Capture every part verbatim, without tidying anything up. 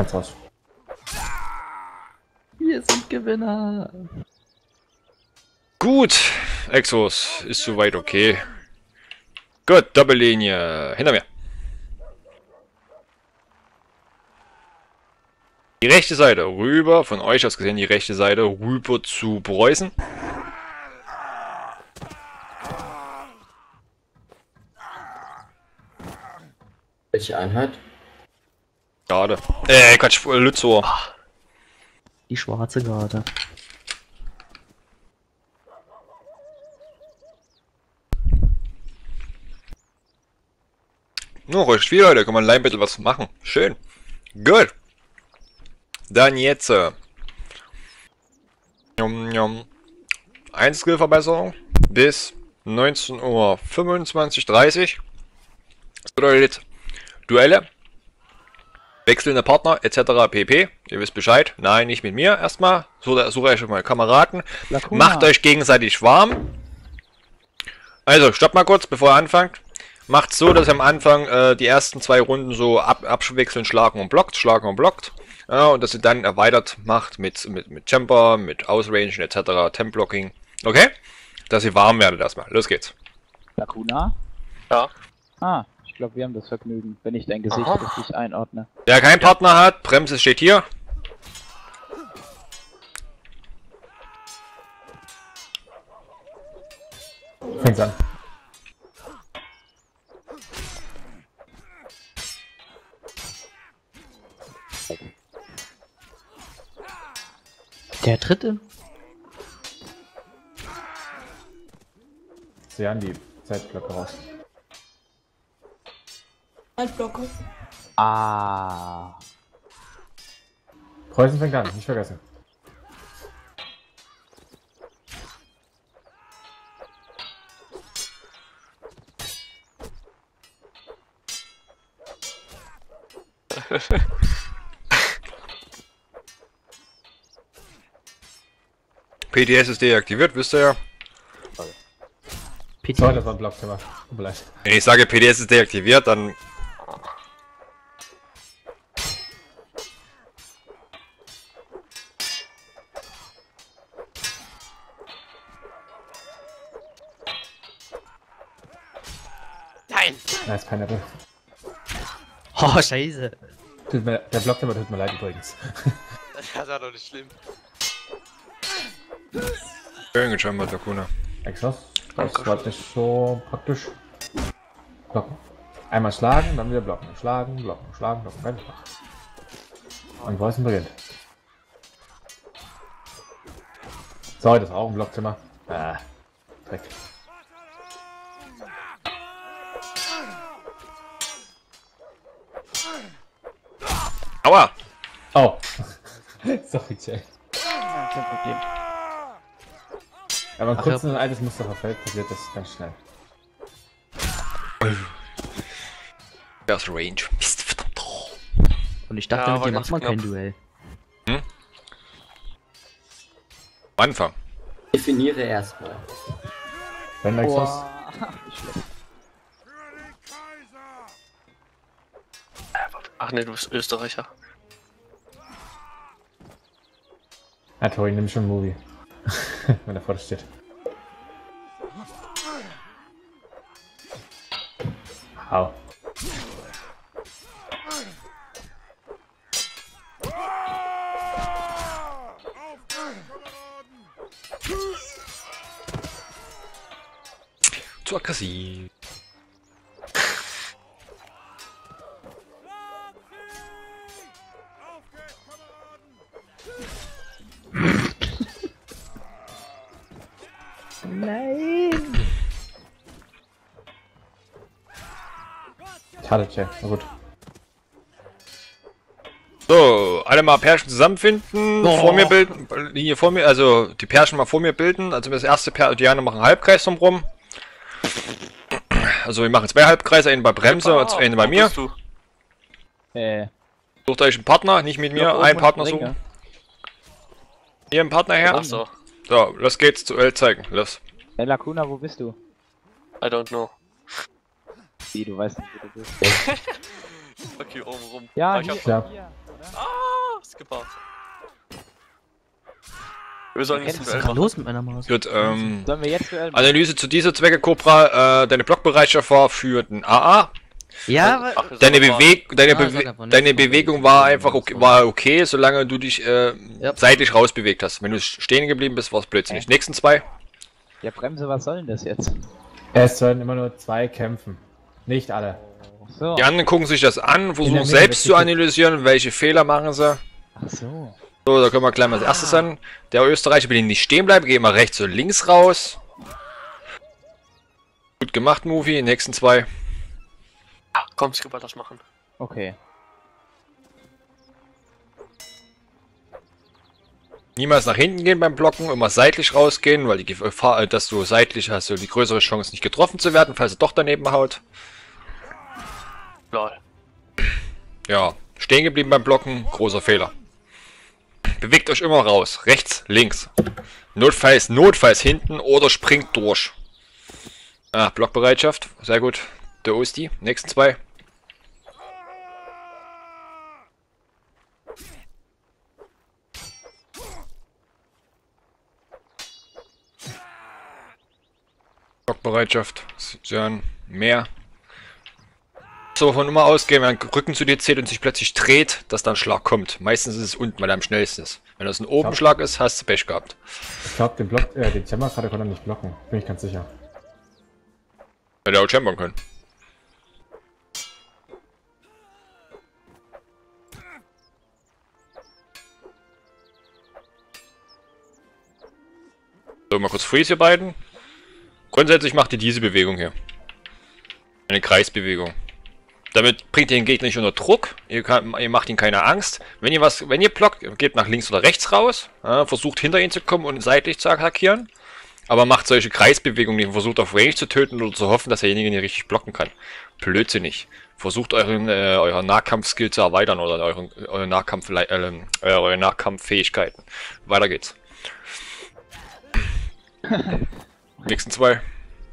Kannst raus. Wir sind Gewinner. Gut, Exos ist soweit okay. Gut, Doppellinie hinter mir. Die rechte Seite rüber, von euch aus gesehen die rechte Seite rüber zu Preußen. Welche Einheit? Gerade. Äh, Quatsch, Lützow. Die schwarze Garde. Nur ruhig viel, Leute, kann man ein bisschen was machen. Schön. Gut. Dann jetzt. Äh, jum, jum. Ein Skillverbesserung bis neunzehn Uhr fünfundzwanzig, dreißig. Das bedeutet Duelle, wechselnde Partner et cetera pp. Ihr wisst Bescheid. Nein, nicht mit mir erstmal. Sucht such euch mal Kameraden. Lacuna. Macht euch gegenseitig warm. Also, stopp mal kurz, bevor ihr anfangt. Macht so, dass ihr am Anfang äh, die ersten zwei Runden so ab, abwechselnd schlagen und blockt, schlagen und blockt. Ja, und dass ihr dann erweitert macht mit, mit, mit Jumper, mit Ausrangen et cetera. Temp-Blocking. Okay? Dass ihr warm werdet erstmal. Los geht's. Lacuna? Ja. Ah, ich glaube, wir haben das Vergnügen, wenn ich dein Gesicht Aha. richtig einordne. Wer keinen Partner hat, Bremse steht hier. Fängt's an. Der dritte? Sie an die Zeitblöcke raus. Altblocke. Ah. Preußen fängt an, nicht vergessen. P T S ist deaktiviert, wisst ihr ja. P T. So, das war ein Blockzimmer. Tut mir leid. Wenn ich sage P T S ist deaktiviert, dann... Nein! Nice Pineapple. Oh, scheiße. Tut mir, der Blockzimmer tut mir leid übrigens. Das war doch nicht schlimm. Schön geschämt, Lacuna. Exos. Das war nicht so praktisch. Blocken. Einmal schlagen, dann wieder blocken. Schlagen, blocken, schlagen, blocken. Ganz einfach. Und Preußen beginnt. Sorry, das war auch ein Blockzimmer. Ah, Dreck. Aua! Oh. Sorry, Jay. Ja, kein Problem. Aber Ach, kurz ja. ein altes Muster verfällt, passiert das ganz schnell. Das Range. Mist, verdammt. Und ich dachte, Ja, mit war dir ganz macht man kein knapp. Duell. Anfang. Definiere erstmal. Wenn Exos. Boah. Ach ne, du bist Österreicher. Ja, Tori, nimm schon Movie. Wenn er vor dir steht. Au. Zu aggressiv. Nein! Schade, Jay. Na gut. So, alle mal Pärchen zusammenfinden, Oh. vor mir bilden, Linie vor mir, also die Pärchen mal vor mir bilden. Also das erste Pärchen, die anderen machen einen Halbkreis drumherum. Also wir machen zwei Halbkreise, einen bei Bremse und einen bei Wo mir. bist du? Äh, Sucht euch einen Partner, nicht mit mir, Block oben einen und Partner Ringe. suchen. Hier einen Partner her. Ach so. So, los geht's, zu L zeigen, los. Hey Lacuna, wo bist du? I don't know. Wie, du weißt nicht, wo du bist. Okay, oben rum. Ja, Ah, ich hier, hab- Ja. hier. Ah, Skipper. Wir sollen jetzt Was Duell ist gerade machen. los mit meiner Maus? Gut, ähm, Sollen wir jetzt Duell machen? Analyse zu dieser Zwecke, Cobra, äh, deine Blockbereitschaft war für den A A. Ja, weil... Ach, wir Deine, sollen Beweg deine, Ah, Bewe sag einfach deine nichts. Bewegung war einfach okay, war okay, solange du dich äh, Ja. seitlich rausbewegt hast. Wenn du stehen geblieben bist, war es blödsinnig. Okay. Nächsten zwei. Ja, Bremse, was soll denn das jetzt? Es sollen immer nur zwei kämpfen. Nicht alle. So. Die anderen gucken sich das an, In versuchen der Mitte selbst zu wird analysieren, welche Fehler machen sie. Ach so. So, da können wir gleich mal als erstes an. Der Österreicher will nicht stehen bleiben, gehen wir rechts und links raus. Gut gemacht, Movie. Nächsten zwei. Ah, komm, Skipper, das machen. Okay. Niemals nach hinten gehen beim Blocken, immer seitlich rausgehen, weil die Gefahr, dass du seitlich hast, du die größere Chance, nicht getroffen zu werden, falls er doch daneben haut. Lol. Ja, stehen geblieben beim Blocken, großer Fehler. Bewegt euch immer raus, rechts, links. Notfalls, notfalls hinten oder springt durch. Ah, Blockbereitschaft, sehr gut. Der Osti, nächsten zwei. Blockbereitschaft, Sie hören mehr. So, wovon immer ausgehen, wenn der Rücken zu dir zählt und sich plötzlich dreht, dass dann Schlag kommt. Meistens ist es unten, weil er am schnellsten ist. Wenn das ein Obenschlag ist, hast du Pech gehabt. Ich glaube, den Block, äh, den Chamber gerade konnte er nicht blocken. Bin ich ganz sicher. Hätte er auch chambern können. So, mal kurz Freeze, ihr beiden. Grundsätzlich macht ihr diese Bewegung hier. Eine Kreisbewegung. Damit bringt ihr den Gegner nicht unter Druck. Ihr, kann, ihr macht ihm keine Angst. Wenn ihr was, wenn ihr blockt, geht nach links oder rechts raus. Ja, versucht hinter ihn zu kommen und seitlich zu attackieren. Aber macht solche Kreisbewegungen, die versucht auf Range zu töten oder zu hoffen, dass derjenige nicht richtig blocken kann. Blödsinnig. Versucht euren, äh, euren Nahkampf-Skill zu erweitern oder euren, eure, Nahkampf, äh, äh, eure Nahkampffähigkeiten. Weiter geht's. Nächsten zwei.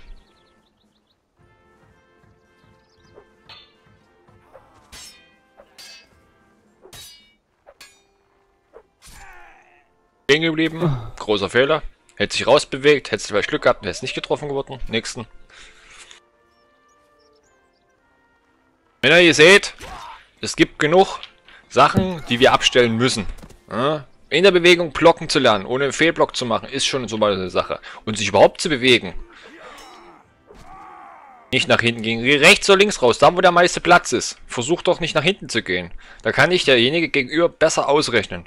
Stehen geblieben. Großer Fehler. Hätte sich rausbewegt, hätte vielleicht Glück gehabt, wäre es nicht getroffen geworden. Nächsten. Wenn ihr hier seht, es gibt genug Sachen, die wir abstellen müssen. Ja? In der Bewegung blocken zu lernen, ohne einen Fehlblock zu machen, ist schon so mal eine Sache. Und sich überhaupt zu bewegen. Nicht nach hinten gehen, geh rechts oder links raus, da wo der meiste Platz ist. Versuch doch nicht nach hinten zu gehen. Da kann ich derjenige gegenüber besser ausrechnen.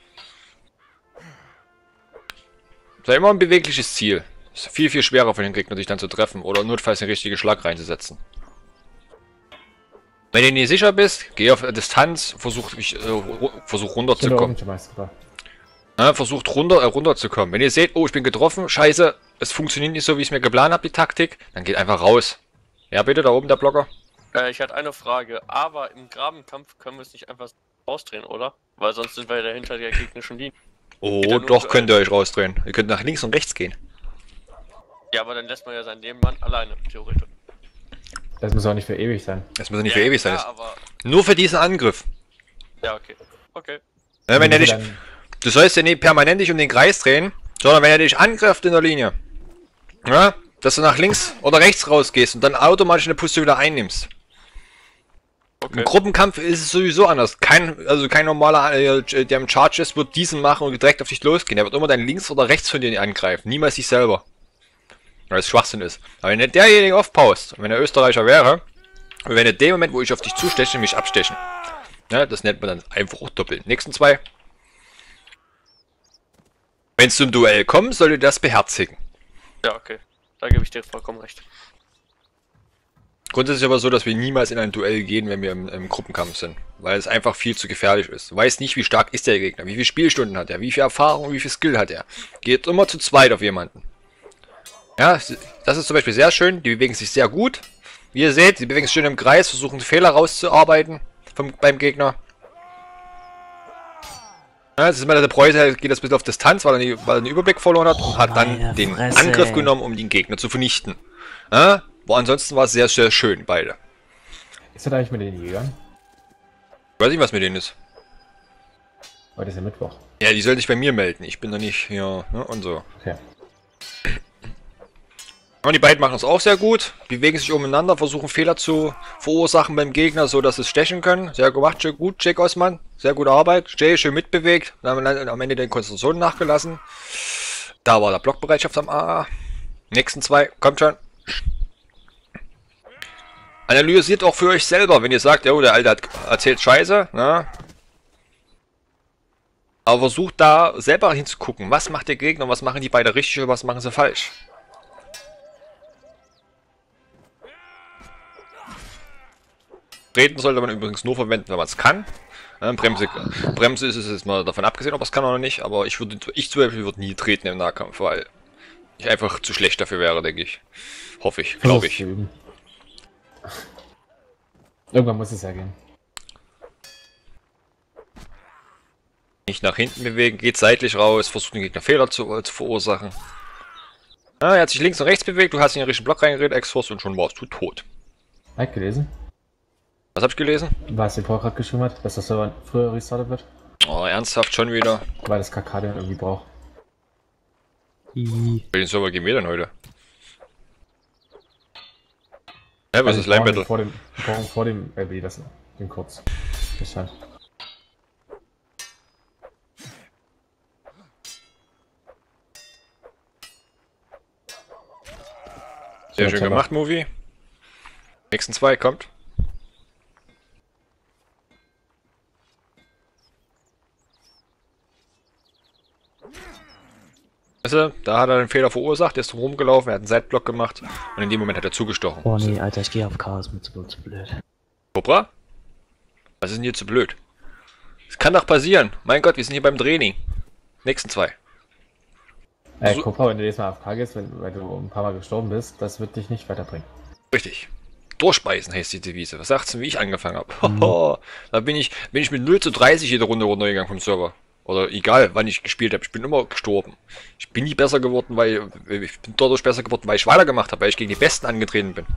Sei immer ein bewegliches Ziel. Ist viel, viel schwerer für den Gegner, sich dann zu treffen oder notfalls den richtigen Schlag reinzusetzen. Wenn du nicht sicher bist, geh auf Distanz, versuch, mich, äh, versuch runterzukommen. Ja, versucht runter, äh, runterzukommen. Wenn ihr seht, oh, ich bin getroffen, scheiße, es funktioniert nicht so, wie ich es mir geplant habe, die Taktik, dann geht einfach raus. Ja, bitte, da oben der Blocker. Äh, ich hatte eine Frage, aber im Grabenkampf können wir es nicht einfach rausdrehen, oder? Weil sonst sind wir ja dahinter der gegnerischen Linie. Oh, Geht ja nur doch, für- könnt ihr euch rausdrehen. Ihr könnt nach links und rechts gehen. Ja, aber dann lässt man ja seinen Nebenmann alleine, theoretisch. Das muss auch nicht für ewig sein. Das muss ja nicht ja, für ewig sein. Ja, aber... Nur für diesen Angriff. Ja, okay. Okay. Ja, wenn er dich, Dann- du sollst ja nicht permanent dich um den Kreis drehen, sondern wenn er dich angreift in der Linie, ja, dass du nach links oder rechts rausgehst und dann automatisch eine Position wieder einnimmst. Okay. Im Gruppenkampf ist es sowieso anders. Kein, also kein normaler, äh, der im Charge ist, wird diesen machen und direkt auf dich losgehen. Der wird immer dann links oder rechts von dir angreifen, niemals sich selber. Weil es Schwachsinn ist. Aber wenn der derjenige aufpaust, und wenn er Österreicher wäre, und wenn er dem Moment, wo ich auf dich zusteche, mich abstechen. Ja, das nennt man dann einfach auch doppelt. Nächsten zwei. Wenn es zum Duell kommt, solltet ihr das beherzigen. Ja, okay. Da gebe ich dir vollkommen recht. Grundsätzlich aber so, dass wir niemals in ein Duell gehen, wenn wir im, im Gruppenkampf sind. Weil es einfach viel zu gefährlich ist. Du weißt nicht, wie stark ist der Gegner, wie viele Spielstunden hat er, wie viel Erfahrung, wie viel Skill hat er. Geht immer zu zweit auf jemanden. Ja, das ist zum Beispiel sehr schön, die bewegen sich sehr gut. Wie ihr seht, sie bewegen sich schön im Kreis, versuchen Fehler rauszuarbeiten vom, beim Gegner. Ja, das ist mal der Preuße, geht das ein bisschen auf Distanz, weil er, die, weil er den Überblick verloren hat und hat dann meine den Fresse, Angriff ey. genommen, um den Gegner zu vernichten. Ja, wo ansonsten war es sehr, sehr schön, beide. Ist das eigentlich mit den Jägern? Ich weiß nicht, was mit denen ist. Heute ist ja Mittwoch. Ja, die soll sich bei mir melden. Ich bin da nicht hier, ne? Und so. Okay. Und die beiden machen es auch sehr gut. Bewegen sich umeinander, versuchen Fehler zu verursachen beim Gegner, so dass sie es stechen können. Sehr gemacht, schön gut, Jack Osman. Sehr gute Arbeit. Jay schön mitbewegt. Dann haben wir am Ende den Konzentration nachgelassen. Da war der Blockbereitschaft am A A. Nächsten zwei, kommt schon. Analysiert auch für euch selber, wenn ihr sagt, ja, der Alte hat erzählt Scheiße, ne? Aber versucht da selber hinzugucken, was macht der Gegner, was machen die beide richtig und was machen sie falsch. Treten sollte man übrigens nur verwenden, wenn man es kann. Ja, Bremse, Bremse ist es jetzt mal davon abgesehen, ob man es kann oder nicht, aber ich würde, ich zum Beispiel würde nie treten im Nahkampf, weil ich einfach zu schlecht dafür wäre, denke ich. Hoffe ich, glaube ich. Irgendwann muss es ja gehen. Nicht nach hinten bewegen, geht seitlich raus, versucht den Gegner Fehler zu, äh, zu verursachen. Ja, er hat sich links und rechts bewegt, du hast in den richtigen Block reingeredet, Ex-Force, und schon warst du tot. Hat gelesen? Was hab ich gelesen? Was der Paul gerade geschrieben hat, dass das Server früher restartet wird? Oh, ernsthaft schon wieder? Weil das K K den irgendwie braucht. I. Welchen Server gehen wir denn heute? Ja, was Also ist Line Battle? Vor dem, vor, vor dem L B, das, den kurz. Das scheint. Sehr schön gemacht, Movie. Nächsten zwei, kommt. Weißt du, da hat er einen Fehler verursacht, der ist drum rumgelaufen, er hat einen Seitblock gemacht und in dem Moment hat er zugestochen. Oh nee, Alter, ich gehe auf Chaos mit, so zu blöd. Cobra? Was ist denn hier zu blöd? Das kann doch passieren. Mein Gott, wir sind hier beim Training. Nächsten zwei. Äh, So- Cobra, wenn du jetzt mal auf K gehst, wenn, weil du ein paar Mal gestorben bist, das wird dich nicht weiterbringen. Richtig. Durchbeißen heißt die Devise. Was sagst du, wie ich angefangen habe? Da bin ich, bin ich mit null zu dreißig jede Runde runtergegangen vom Server. Oder egal, wann ich gespielt habe. Ich bin immer gestorben. Ich bin nie besser geworden, weil ich bin dadurch besser geworden, weil ich weitergemacht habe, weil ich gegen die Besten angetreten bin.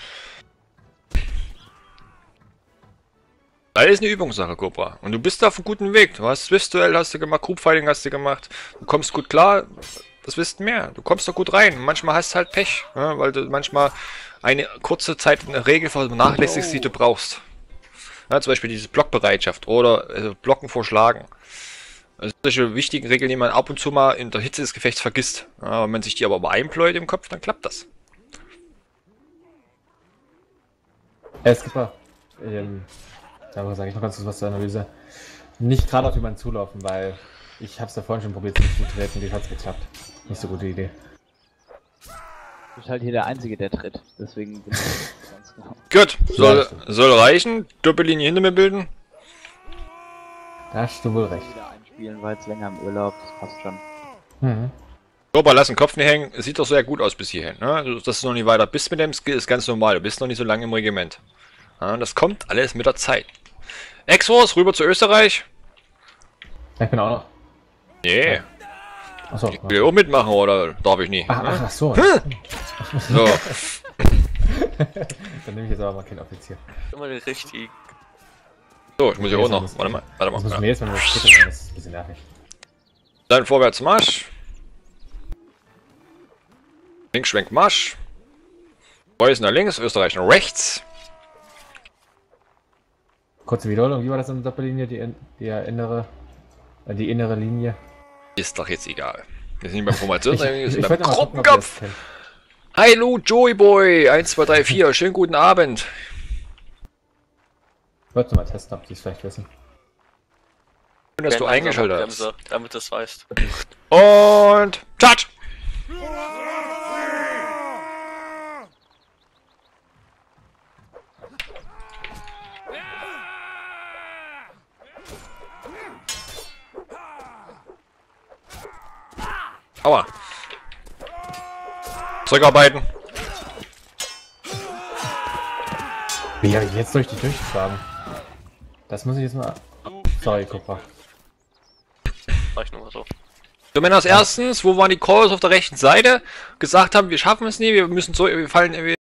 Alles eine Übungssache, Cobra. Und du bist da auf einem guten Weg. Du hast Swift-Duell hast du gemacht, Group-Fighting hast du gemacht. Du kommst gut klar. Das wirst mehr. Du kommst da gut rein. Manchmal hast du halt Pech, ja, weil du manchmal eine kurze Zeit eine Regel vernachlässigst, die du brauchst. Ja, zum Beispiel diese Blockbereitschaft oder äh, Blocken vor Schlagen. Also solche wichtigen Regeln, die man ab und zu mal in der Hitze des Gefechts vergisst. Ja, wenn man sich die aber einpläut im Kopf, dann klappt das. Äh, Skipper, ähm, da sage ich noch ganz kurz was zur Analyse. Nicht gerade auf jemanden zulaufen, weil ich habe es da vorhin schon probiert zu treten, die hat es geklappt. Nicht so gute Idee. Du bist halt hier der Einzige, der tritt. Deswegen bin ich ganz genau. Gut, soll, Ja, stimmt. soll reichen. Doppellinie hinter mir bilden. Da hast du wohl recht. Wieder einspielen, war jetzt länger im Urlaub, das passt schon. Mhm. Cobra, lass den Kopf nicht hängen. Es sieht doch sehr gut aus bis hierhin. Ne? Dass du noch nicht weiter bist mit dem Skill, ist ganz normal. Du bist noch nicht so lange im Regiment. Ja, das kommt alles mit der Zeit. Ex-Force, rüber zu Österreich. Ich bin auch noch. Yeah. Achso. Ich will auch mitmachen, oder darf ich nie? Ach, ach, ach so. So. Dann nehme ich jetzt aber mal keinen Offizier. Immer den richtigen. So, ich muss ja auch Das noch. muss- Warte mal, warte Das muss mal. mir Ja. jetzt mal das Skitter sein, das ist ein bisschen nervig. Dann vorwärts Marsch. Linksschwenk Marsch. Preußen nach links, Österreich nach rechts. Kurze Wiederholung, wie war das in der Doppellinie, die, in- die innere, äh, die innere Linie? Ist doch jetzt egal. Wir sind nicht beim Formationstraining, wir sind beim wollte mal gucken, ob ihr das Gruppenkopf. kennt. Hallo Joey Boy, eins, zwei, drei, vier, schönen guten Abend. Ich wollte mal testen, ob die es vielleicht wissen. Schön, dass du Gerne eingeschaltet Bremse, hast. damit du es weißt. Und Touch! Aua! Zurückarbeiten! Wie habe ich jetzt durch dich durchgeschlagen? Das muss ich jetzt mal... Sorry, Cobra. Sag ich nur mal so. So, Männers, erstens, wo waren die Calls auf der rechten Seite? Gesagt haben, wir schaffen es nie, wir müssen so, wir fallen, wir